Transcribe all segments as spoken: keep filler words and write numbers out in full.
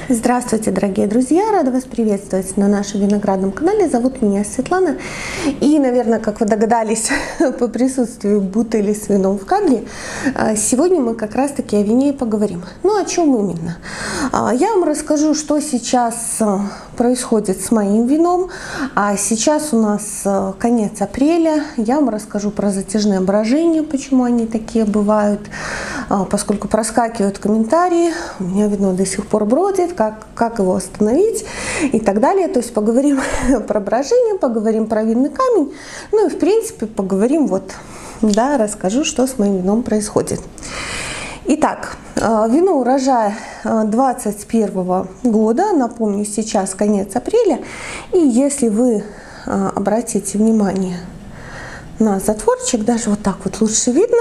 Здравствуйте, дорогие друзья! Рада вас приветствовать на нашем виноградном канале. Зовут меня Светлана. И, наверное, как вы догадались по присутствию бутыли с вином в кадре, сегодня мы как раз-таки о вине и поговорим. Ну, о чем именно? Я вам расскажу, что сейчас происходит с моим вином. А сейчас у нас конец апреля. Я вам расскажу про затяжные брожения, почему они такие бывают, поскольку проскакивают комментарии. У меня вино до сих пор бродит. Как, как его остановить и так далее. То есть поговорим про брожение, поговорим про винный камень, ну и в принципе поговорим, вот, да, расскажу, что с моим вином происходит. Итак, вино урожая двадцать первого года, напомню, сейчас конец апреля, и если вы обратите внимание на затворчик, даже вот так вот лучше видно,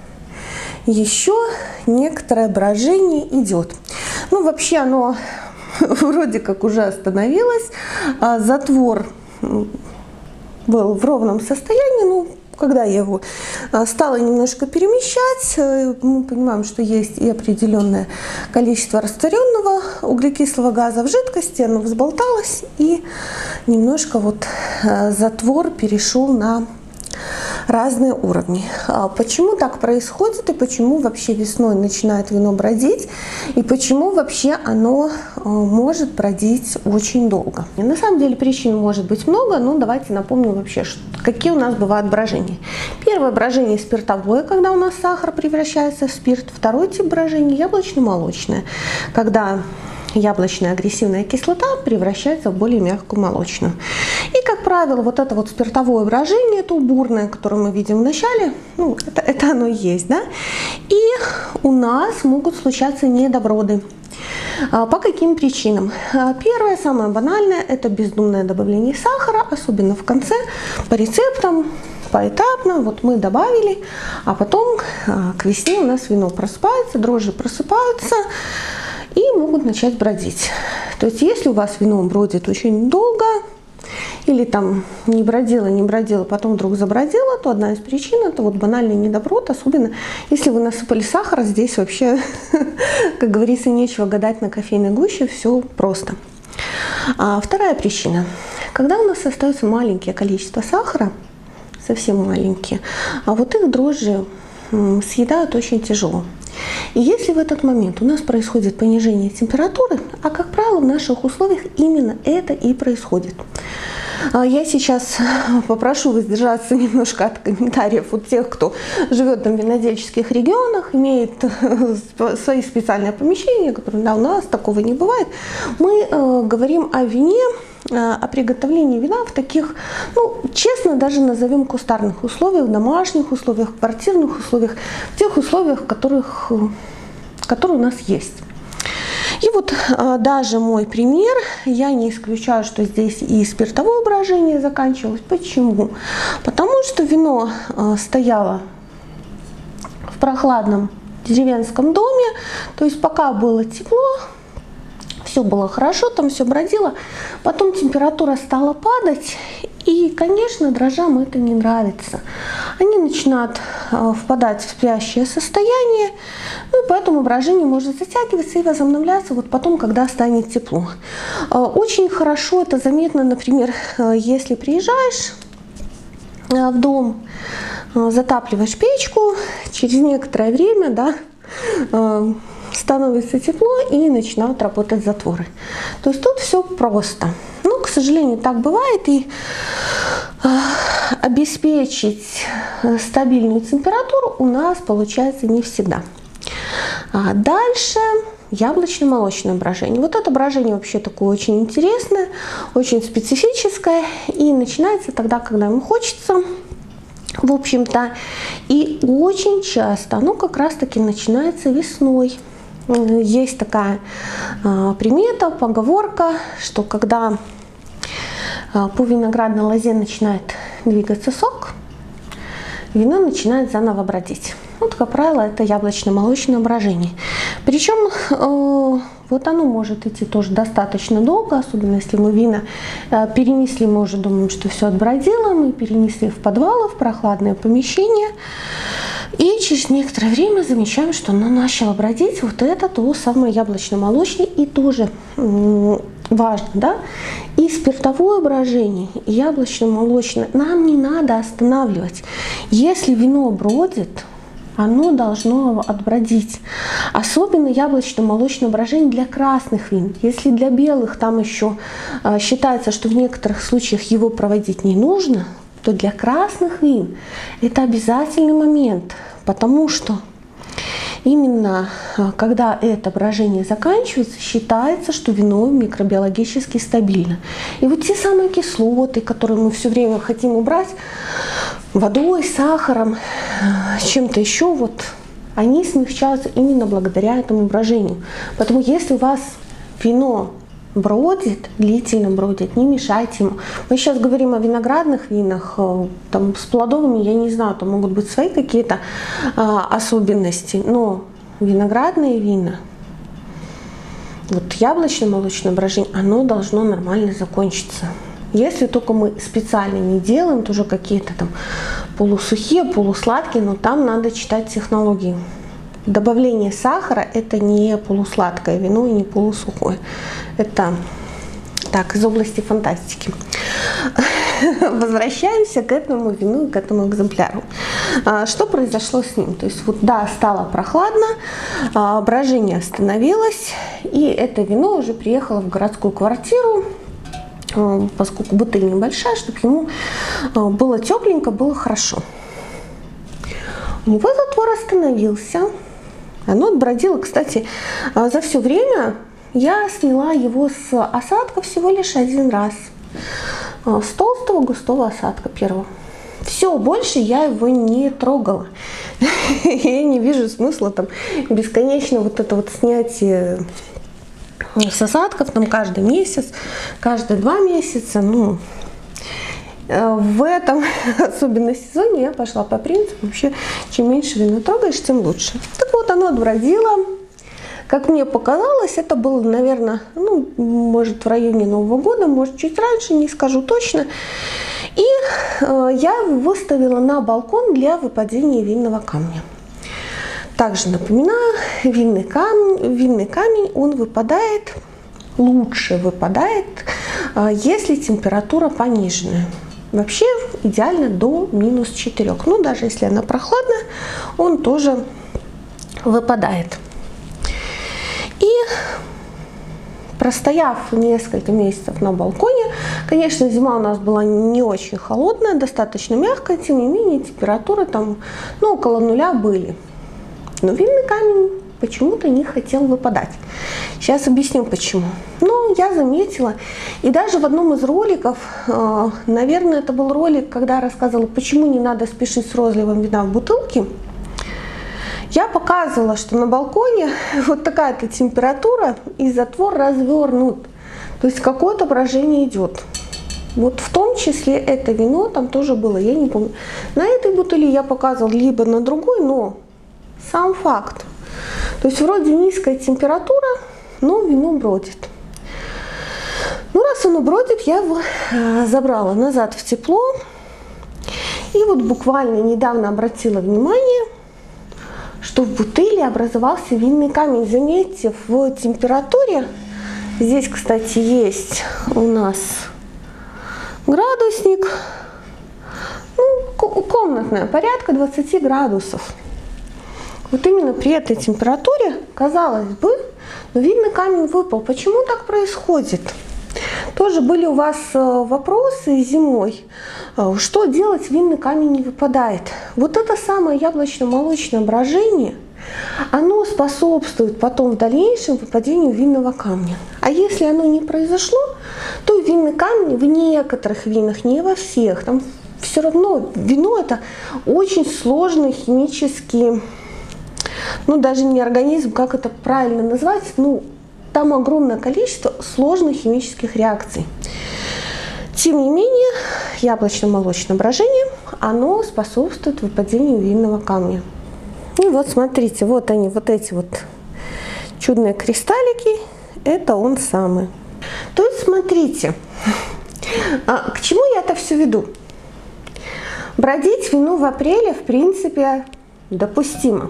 еще некоторое брожение идет. Ну, вообще оно вроде как уже остановилось. Затвор был в ровном состоянии. Ну, когда я его стала немножко перемещать, мы понимаем, что есть и определенное количество растворенного углекислого газа в жидкости. Оно взболталось, и немножко вот затвор перешел на разные уровни. Почему так происходит и почему вообще весной начинает вино бродить и почему вообще оно может бродить очень долго? И на самом деле причин может быть много, но давайте напомню вообще, какие у нас бывают брожения. Первое брожение спиртовое, когда у нас сахар превращается в спирт. Второй тип брожения яблочно-молочное, когда яблочная агрессивная кислота превращается в более мягкую молочную. И, как правило, вот это вот спиртовое брожение, это бурное, которое мы видим в начале, ну, это, это оно и есть, да? И у нас могут случаться недоброды. По каким причинам? Первое, самое банальное, это бездумное добавление сахара, особенно в конце, по рецептам, поэтапно. Вот мы добавили, а потом к весне у нас вино просыпается, дрожжи просыпаются и могут начать бродить. То есть, если у вас вино бродит очень долго, или там не бродило, не бродило, потом вдруг забродило, то одна из причин — это вот банальный недоброд, особенно если вы насыпали сахара. Здесь вообще, как говорится, нечего гадать на кофейной гуще, все просто. А вторая причина. Когда у нас остается маленькое количество сахара, совсем маленькие, а вот их дрожжи съедают очень тяжело. И если в этот момент у нас происходит понижение температуры, а как правило в наших условиях именно это и происходит. Я сейчас попрошу воздержаться немножко от комментариев от тех, кто живет в винодельческих регионах, имеет свои специальные помещения, которые, да, у нас такого не бывает. Мы э, говорим о вине, о приготовлении вина в таких, ну, честно, даже назовем кустарных условиях, в домашних условиях, в квартирных условиях, в тех условиях, которых, которые у нас есть. И вот даже мой пример, я не исключаю, что здесь и спиртовое брожение заканчивалось. Почему? Потому что вино стояло в прохладном деревенском доме, то есть пока было тепло, все было хорошо, там все бродило, потом температура стала падать, и, конечно, дрожжам это не нравится. Они начинают э, впадать в спящее состояние, ну, и поэтому брожение может затягиваться и возобновляться вот потом, когда станет тепло. Э, очень хорошо это заметно, например, э, если приезжаешь э, в дом, э, затапливаешь печку, через некоторое время, да, э, становится тепло и начинают работать затворы. То есть тут все просто. Ну, к сожалению, так бывает, и э, обеспечить стабильную температуру у нас получается не всегда. А дальше яблочно-молочное брожение. Вот это брожение вообще такое очень интересное, очень специфическое, и начинается тогда, когда ему хочется, в общем-то, и очень часто оно как раз-таки начинается весной. Есть такая э, примета, поговорка, что когда э, по виноградной лозе начинает двигаться сок, вино начинает заново бродить. Вот, как правило, это яблочно-молочное брожение. Причем э, вот оно может идти тоже достаточно долго, особенно если мы вина э, перенесли, мы уже думаем, что все отбродило, мы перенесли в подвалы, в прохладное помещение. И через некоторое время замечаем, что оно начало бродить. Вот это то самое яблочно-молочное. И тоже важно, да, и спиртовое брожение, и яблочно-молочное нам не надо останавливать. Если вино бродит, оно должно отбродить. Особенно яблочно-молочное брожение для красных вин. Если для белых там еще э, считается, что в некоторых случаях его проводить не нужно, то для красных вин это обязательный момент, потому что именно когда это брожение заканчивается, считается, что вино микробиологически стабильно. И вот те самые кислоты, которые мы все время хотим убрать водой, сахаром, чем-то еще, вот, они смягчаются именно благодаря этому брожению. Поэтому если у вас вино бродит, длительно бродит, не мешайте ему. Мы сейчас говорим о виноградных винах, там с плодовыми, я не знаю, там могут быть свои какие-то а, особенности, но виноградные вина, вот яблочно-молочное брожение, оно должно нормально закончиться. Если только мы специально не делаем, тоже какие-то там полусухие, полусладкие, но там надо читать технологии. Добавление сахара — это не полусладкое вино и не полусухое. Это так, из области фантастики. Возвращаемся к этому вину и к этому экземпляру. Что произошло с ним? То есть вот да, стало прохладно, брожение остановилось, и это вино уже приехало в городскую квартиру, поскольку бутыль небольшая, чтобы ему было тепленько, было хорошо. У него затвор остановился. Оно отбродило, кстати, за все время я сняла его с осадка всего лишь один раз. С толстого густого осадка первого. Все, больше я его не трогала. Я не вижу смысла там бесконечно вот это вот снятие с осадков там каждый месяц, каждые два месяца. Ну, в этом, особенно сезоне, я пошла по принципу, вообще, чем меньше вина трогаешь, тем лучше. Так вот, оно отбродило. Как мне показалось, это было, наверное, ну, может, в районе Нового года, может, чуть раньше, не скажу точно. И э, я выставила на балкон для выпадения винного камня. Также напоминаю, винный камень, винный камень, он выпадает, лучше выпадает, э, если температура пониженная. Вообще идеально до минус четырёх. Ну, даже если она прохладная, он тоже выпадает. И простояв несколько месяцев на балконе, конечно, зима у нас была не очень холодная, достаточно мягкая, тем не менее температуры там, ну, около нуля были. Но винный камень почему-то не хотел выпадать. Сейчас объясню почему. Но я заметила, и даже в одном из роликов, наверное, это был ролик, когда я рассказывала, почему не надо спешить с розливом вина в бутылке, я показывала, что на балконе вот такая-то температура и затвор развернут. То есть какое-то брожение идет. Вот в том числе это вино там тоже было, я не помню. На этой бутыли я показывала, либо на другой, но сам факт. То есть вроде низкая температура, но вино бродит. Ну, раз оно бродит, я его забрала назад в тепло. И вот буквально недавно обратила внимание, что в бутыли образовался винный камень. Заметьте, в температуре, здесь, кстати, есть у нас градусник, ну, комнатная, порядка двадцати градусов. Вот именно при этой температуре, казалось бы, но винный камень выпал. Почему так происходит? Тоже были у вас вопросы зимой, что делать, винный камень не выпадает. Вот это самое яблочно-молочное брожение, оно способствует потом в дальнейшем выпадению винного камня. А если оно не произошло, то винный камень в некоторых винах, не во всех, там все равно вино — это очень сложный химический, ну даже не организм, как это правильно назвать, ну там огромное количество сложных химических реакций. Тем не менее, яблочно-молочное брожение, оно способствует выпадению винного камня. И вот смотрите, вот они, вот эти вот чудные кристаллики, это он самый. То есть смотрите, к чему я это все веду? Бродить вину в апреле, в принципе, допустимо.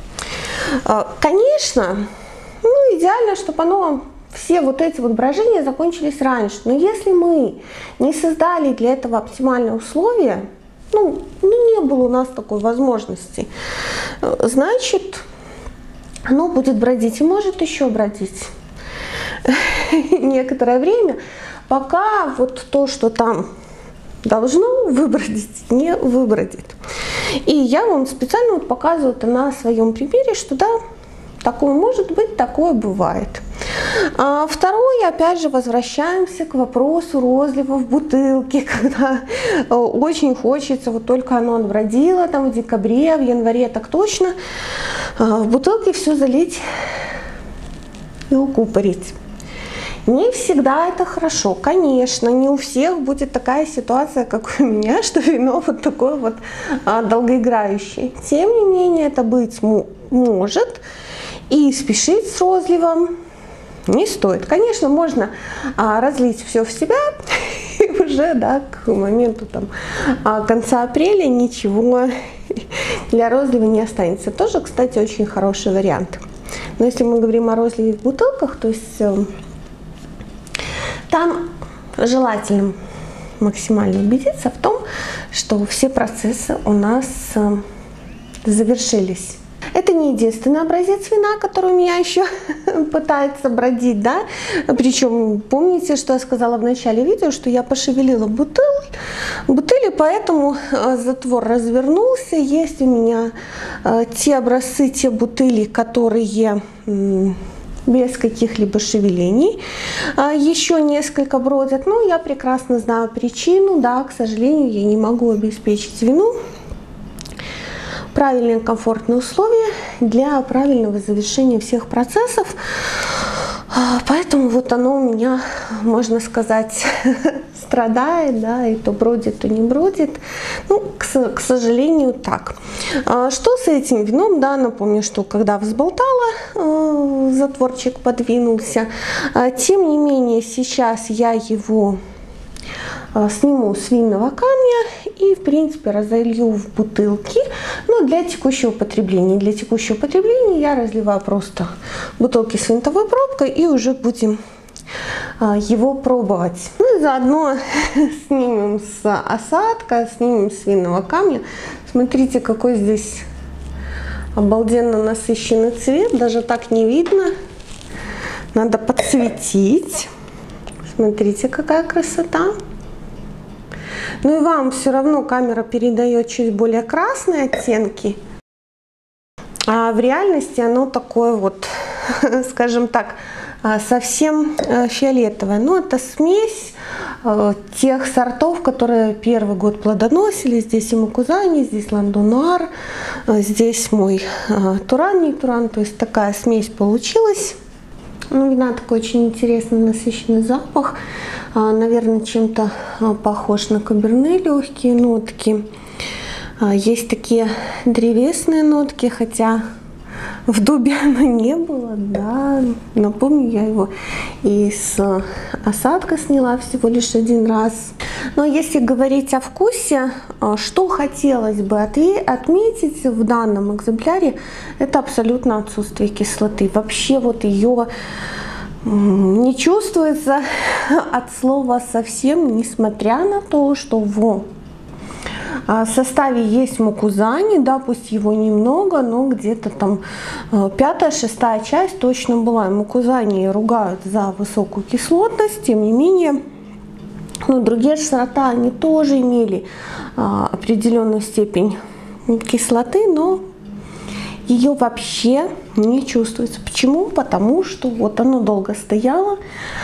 Конечно, ну, идеально, чтобы оно, все вот эти вот брожения закончились раньше. Но если мы не создали для этого оптимальные условия, ну, ну не было у нас такой возможности, значит, оно будет бродить и может еще бродить некоторое время, пока вот то, что там должно выбродить, не выбродит. И я вам специально вот показываю это на своем примере, что да, такое может быть, такое бывает. А второе, опять же, возвращаемся к вопросу розлива в бутылке, когда очень хочется, вот только оно отбродило там в декабре, в январе так точно, в бутылке все залить и укупорить. Не всегда это хорошо, конечно, не у всех будет такая ситуация, как у меня, что вино вот такое вот а, долгоиграющее. Тем не менее, это быть может, и спешить с розливом не стоит. Конечно, можно а, разлить все в себя, и уже да, к моменту там, а, конца апреля ничего для розлива не останется. Тоже, кстати, очень хороший вариант. Но если мы говорим о розливе в бутылках, то есть там желательно максимально убедиться в том, что все процессы у нас завершились. Это не единственный образец вина, который у меня еще пытается бродить, да. Причем помните, что я сказала в начале видео, что я пошевелила бутыль, бутыли, поэтому затвор развернулся. Есть у меня те образцы, те бутыли, которые без каких-либо шевелений. Еще несколько бродят, но я прекрасно знаю причину. Да, к сожалению, я не могу обеспечить вину правильные комфортные условия для правильного завершения всех процессов. Поэтому вот оно у меня, можно сказать, страдает, да, и то бродит, то не бродит. Ну, к, к сожалению, так. Что с этим вином? Да, напомню, что когда взболтала, затворчик подвинулся. Тем не менее, сейчас я его сниму с винного камня и, в принципе, разолью в бутылки, но для текущего потребления. Для текущего потребления я разливаю просто бутылки с винтовой пробкой и уже будем его пробовать. Ну и заодно снимем с осадка, снимем с винного камня. Смотрите, какой здесь обалденно насыщенный цвет, даже так не видно. Надо подсветить. Смотрите, какая красота. Ну и вам все равно камера передает чуть более красные оттенки, а в реальности оно такое вот, скажем так, совсем фиолетовое. Но это смесь тех сортов, которые первый год плодоносили. Здесь и Мукузани, здесь Ландонуар, здесь мой Туран, не Туран, то есть такая смесь получилась. Ну, вина такой очень интересный, насыщенный запах. Наверное, чем-то похож на каберне, легкие нотки. Есть такие древесные нотки, хотя в дубе оно не было, да. Напомню, я его из осадка сняла всего лишь один раз. Но если говорить о вкусе, что хотелось бы отметить в данном экземпляре, это абсолютно отсутствие кислоты. Вообще вот ее не чувствуется от слова совсем, несмотря на то, что в составе есть Мукузани, да, пусть его немного, но где-то там пятая, шестая часть точно была. Мукузани ругают за высокую кислотность, тем не менее, ну, другие сорта, они тоже имели а, определенную степень кислоты, но ее вообще не чувствуется. Почему? Потому что вот оно долго стояло,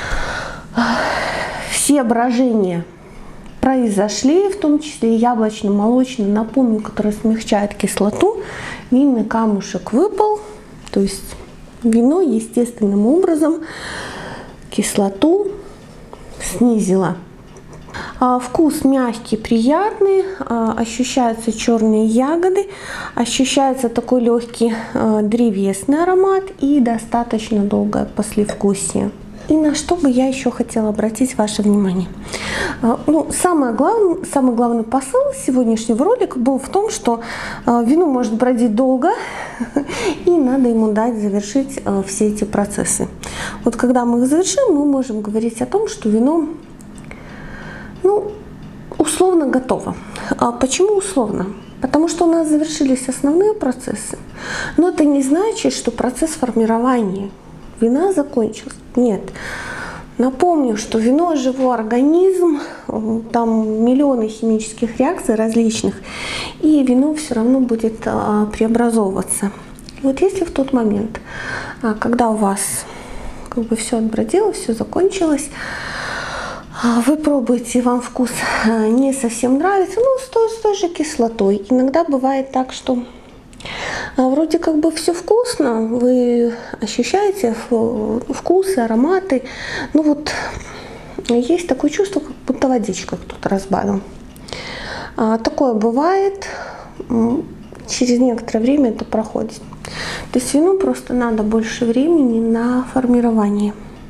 все брожения произошли, в том числе яблочно-молочный, напомню, который смягчает кислоту. Винный камушек выпал, то есть вино естественным образом кислоту снизило. Вкус мягкий, приятный, ощущаются черные ягоды, ощущается такой легкий древесный аромат и достаточно долгое послевкусие. И на что бы я еще хотела обратить ваше внимание. Ну, самое главное, самый главный посыл сегодняшнего ролика был в том, что вино может бродить долго, и надо ему дать завершить все эти процессы. Вот когда мы их завершим, мы можем говорить о том, что вино, ну, условно готово. А почему условно? Потому что у нас завершились основные процессы. Но это не значит, что процесс формирования вина закончился. Нет. Напомню, что вино – живой организм, там миллионы химических реакций различных, и вино все равно будет а, преобразовываться. И вот если в тот момент, а, когда у вас как бы все отбродило, все закончилось, а, вы пробуете, и вам вкус не совсем нравится, ну, с той, с той же кислотой. Иногда бывает так, что вроде как бы все вкусно, вы ощущаете вкусы, ароматы, но вот есть такое чувство, как будто водичка кто-то разбавил. Такое бывает, через некоторое время это проходит. То есть вину просто надо больше времени на формирование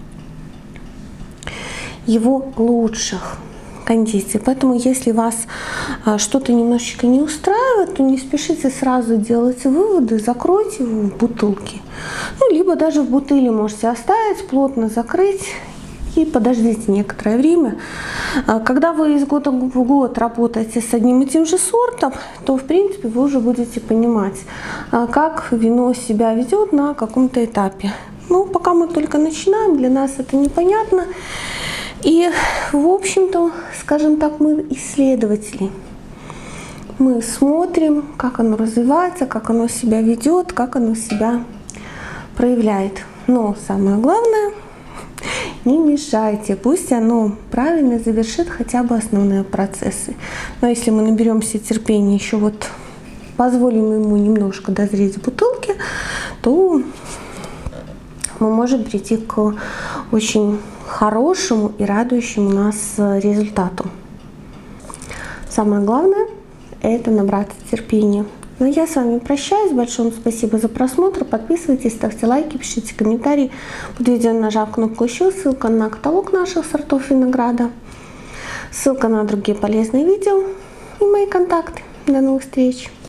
его лучших кондиций. Поэтому если вас а, что-то немножечко не устраивает, то не спешите сразу делать выводы, закройте его в бутылке. Ну, либо даже в бутыле можете оставить, плотно закрыть и подождите некоторое время. А, когда вы из года в год работаете с одним и тем же сортом, то в принципе вы уже будете понимать, а, как вино себя ведет на каком-то этапе. Ну, пока мы только начинаем, для нас это непонятно. И, в общем-то, скажем так, мы исследователи. Мы смотрим, как оно развивается, как оно себя ведет, как оно себя проявляет. Но самое главное, не мешайте, пусть оно правильно завершит хотя бы основные процессы. Но если мы наберемся терпения, еще вот позволим ему немножко дозреть в бутылке, то мы можем прийти к очень хорошему и радующему нас результату. Самое главное – это набраться терпения. Ну, я с вами прощаюсь. Большое вам спасибо за просмотр. Подписывайтесь, ставьте лайки, пишите комментарии. Под видео нажав кнопку «Еще», ссылка на каталог наших сортов винограда, ссылка на другие полезные видео и мои контакты. До новых встреч!